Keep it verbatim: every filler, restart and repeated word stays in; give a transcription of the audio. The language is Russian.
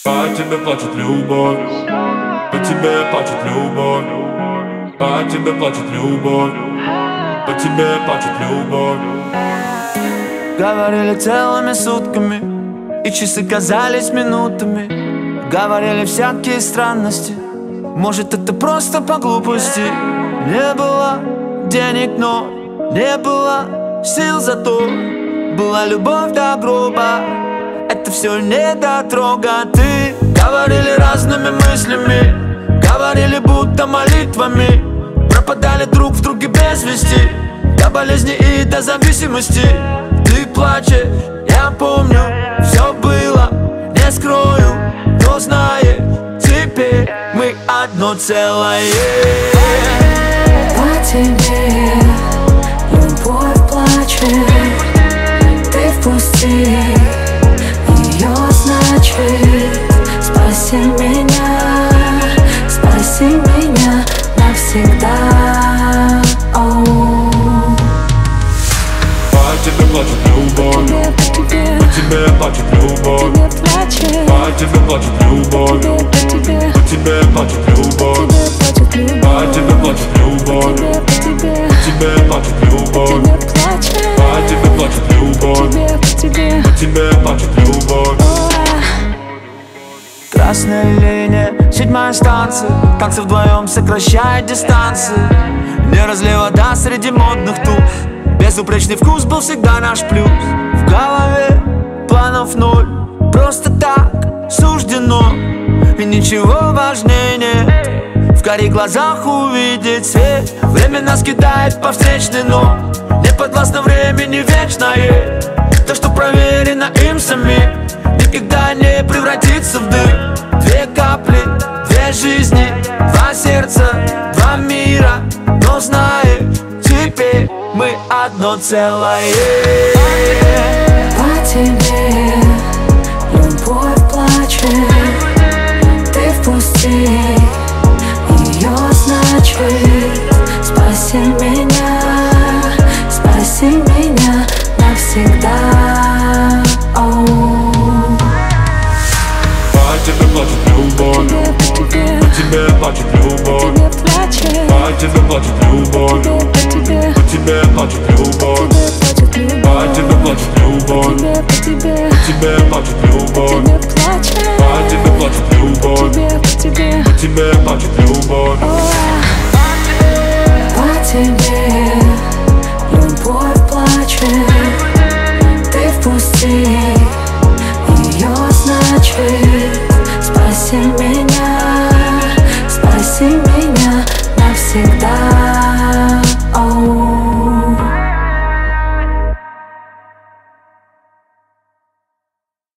По тебе плачет любовь, по тебе плачет любовь, по тебе плачет любовь, по тебе плачет любовь. Говорили целыми сутками, и часы казались минутами. Говорили всякие странности, может, это просто по глупости. Не было денег, но не было сил, зато была любовь до гроба. Это все недотрога. Ты говорили разными мыслями, говорили будто молитвами, пропадали друг в друге без вести, до болезни и до зависимости. Ты плачешь, я помню, все было, не скрою, но знай, теперь мы одно целое. По тебе любовь плачет, ты впусти ее, значит, спаси меня, спаси меня навсегда. Оу. По тебе плачет любовь, По тебе, по тебе плачет любовь, тебе плачет, по тебе плачет любовь, по тебе, по тебе плачет любовь, тебе плачет по любовь, тебе плачет любовь, тебе, по тебе, по тебе плачет любовь, тебе плачет, по тебе плачет любовь, тебе, по тебе, по тебе плачет любовь. Красная линия, седьмая станция, танцы вдвоем сокращает дистанции. Не разлей вода среди модных туф, безупречный вкус был всегда наш плюс. В голове планов ноль, просто так суждено, и ничего важнее нет. В карих глазах увидеть свет, время нас кидает по встречной, но не подвластно времени вечное. То, что проверено им самим, никогда не превратится в дым. Две капли, две жизни, два сердца, два мира, но знай, теперь мы одно целое. по тебе любовь плачет, ты впусти ее, значит, спаси меня, спаси меня навсегда. Оу. По тебе плачет любовь, По тебе, по тебе плачет любовь, тебе плачет, по тебе плачет любовь, тебе, по тебе, по тебе плачет любовь, тебе плачет по тебе любовь, плачет любовь, тебе, по тебе, по тебе плачет любовь, тебе плачет.